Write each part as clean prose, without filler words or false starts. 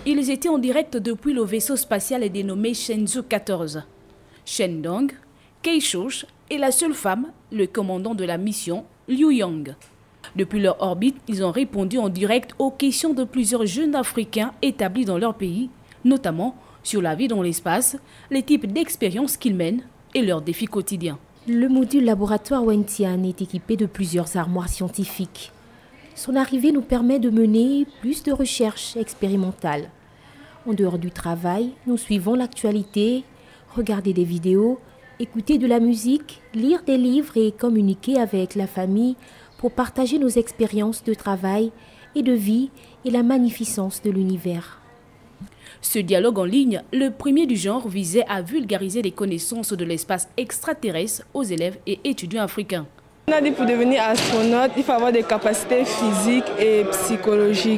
Ils étaient en direct depuis le vaisseau spatial dénommé Shenzhou 14. Shen Dong, Kei Shoush est la seule femme, le commandant de la mission, Liu Yang. Depuis leur orbite, ils ont répondu en direct aux questions de plusieurs jeunes Africains établis dans leur pays, notamment sur la vie dans l'espace, les types d'expériences qu'ils mènent et leurs défis quotidiens. Le module laboratoire Wentian est équipé de plusieurs armoires scientifiques. Son arrivée nous permet de mener plus de recherches expérimentales. En dehors du travail, nous suivons l'actualité, regarder des vidéos, écouter de la musique, lire des livres et communiquer avec la famille pour partager nos expériences de travail et de vie et la magnificence de l'univers. Ce dialogue en ligne, le premier du genre, visait à vulgariser les connaissances de l'espace extraterrestre aux élèves et étudiants africains. On a dit pour devenir astronaute, il faut avoir des capacités physiques et psychologiques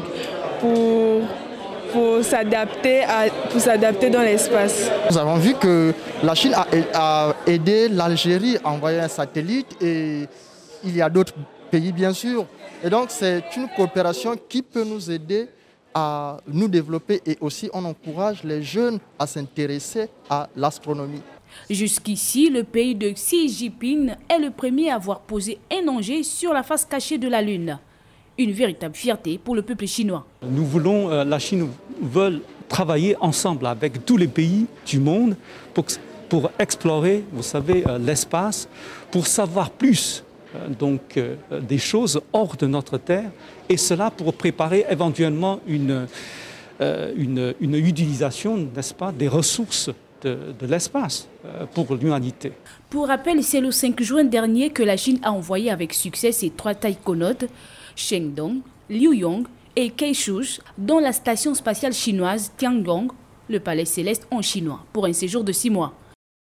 pour s'adapter dans l'espace. Nous avons vu que la Chine a aidé l'Algérie à envoyer un satellite et il y a d'autres pays bien sûr. Et donc c'est une coopération qui peut nous aider à nous développer et aussi on encourage les jeunes à s'intéresser à l'astronomie. Jusqu'ici, le pays de Xi Jinping est le premier à avoir posé un engin sur la face cachée de la Lune. Une véritable fierté pour le peuple chinois. Nous voulons, la Chine veut travailler ensemble avec tous les pays du monde pour explorer, vous savez, l'espace, pour savoir plus des choses hors de notre Terre, et cela pour préparer éventuellement une utilisation, n'est-ce pas, des ressources de l'espace pour l'humanité. Pour rappel, c'est le 5 juin dernier que la Chine a envoyé avec succès ses 3 taïkonautes, Shen Dong, Liu Yang et Kei Shoush, dans la station spatiale chinoise Tiangong, le palais céleste en chinois, pour un séjour de 6 mois.